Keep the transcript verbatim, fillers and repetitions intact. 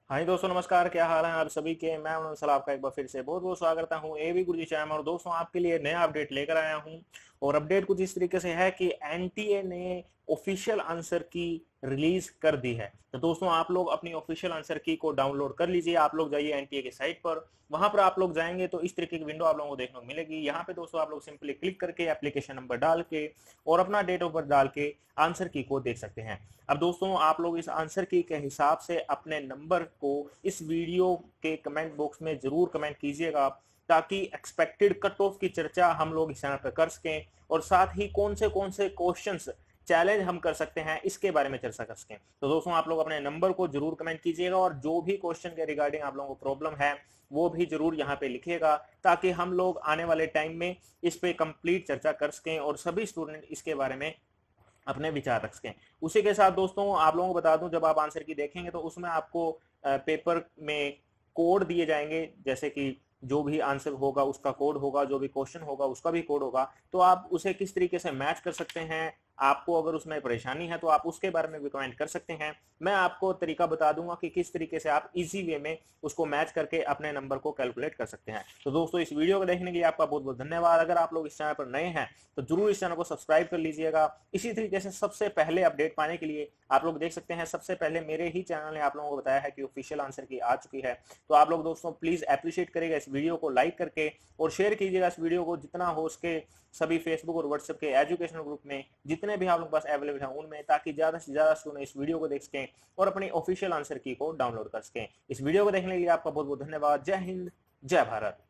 हाँ जी दोस्तों, नमस्कार। क्या हाल है आप सभी के। मैं हूं सलाम आपका एक बार फिर से बहुत बहुत स्वागत करता हूं ए बी गुरुजी चैनल। और दोस्तों, आपके लिए नया अपडेट लेकर आया हूं। और अपडेट कुछ इस तरीके से है कि एन टी ए ने ऑफिशियल आंसर की रिलीज कर दी है। तो दोस्तों, आप लोग अपनी ऑफिशियल आंसर की को डाउनलोड कर लीजिए। आप लोग जाइए एन टी ए की साइट पर, वहां पर आप लोग जाएंगे तो इस तरीके की विंडो आप लोगों को देखने को मिलेगी। यहाँ पे दोस्तों आप लोग सिंपली क्लिक करके एप्लीकेशन नंबर डाल के और अपना डेट ऑफ बर्थ डाल के आंसर की को देख सकते हैं। अब दोस्तों, आप लोग इस आंसर की के हिसाब से अपने नंबर को इस वीडियो के कमेंट बॉक्स में जरूर कमेंट कीजिएगा, ताकि एक्सपेक्टेड कट ऑफ की चर्चा हम लोग इस चैनल पर कर सकें और साथ ही कौन से कौन से क्वेश्चंस चैलेंज हम कर सकते हैं इसके बारे में चर्चा कर सकें। तो दोस्तों, आप लोग अपने नंबर को जरूर कमेंट कीजिएगा और जो भी क्वेश्चन के रिगार्डिंग आप लोगों को प्रॉब्लम है वो भी जरूर यहाँ पे लिखिएगा, ताकि हम लोग आने वाले टाइम में इस पे कंप्लीट चर्चा कर सकें और सभी स्टूडेंट इसके बारे में अपने विचार रख सकें। उसी के साथ दोस्तों, आप लोगों को बता दूं, जब आप आंसर की देखेंगे तो उसमें आपको पेपर में कोड दिए जाएंगे, जैसे कि जो भी आंसर होगा उसका कोड होगा, जो भी क्वेश्चन होगा उसका भी कोड होगा। तो आप उसे किस तरीके से मैच कर सकते हैं, आपको अगर उसमें परेशानी है तो आप उसके बारे में भी कमेंट कर सकते हैं। मैं आपको तरीका बता दूंगा कि किस तरीके से आप इजी वे में उसको मैच करके अपने नंबर को कैलकुलेट कर सकते हैं। तो दोस्तों, इस वीडियो को देखने के लिए आपका बहुत बहुत धन्यवाद। अगर आप लोग इस चैनल पर नए हैं तो जरूर इस चैनल को सब्सक्राइब कर लीजिएगा। इसी तरीके से सबसे पहले अपडेट पाने के लिए आप लोग देख सकते हैं, सबसे पहले मेरे ही चैनल ने आप लोगों को बताया है कि ऑफिशियल आंसर की आ चुकी है। तो आप लोग दोस्तों प्लीज अप्रिशिएट करेगा इस वीडियो को लाइक करके और शेयर कीजिएगा इस वीडियो को जितना हो सके सभी फेसबुक और व्हाट्सएप के एजुकेशनल ग्रुप में, जितने भी आप लोग पास अवेलेबल हैं उनमें, ताकि ज्यादा से ज्यादा स्टूडेंट इस वीडियो को देख सकें और अपनी ऑफिशियल आंसर की को डाउनलोड कर सकें। इस वीडियो को देखने के लिए आपका बहुत बहुत धन्यवाद। जय हिंद, जय भारत।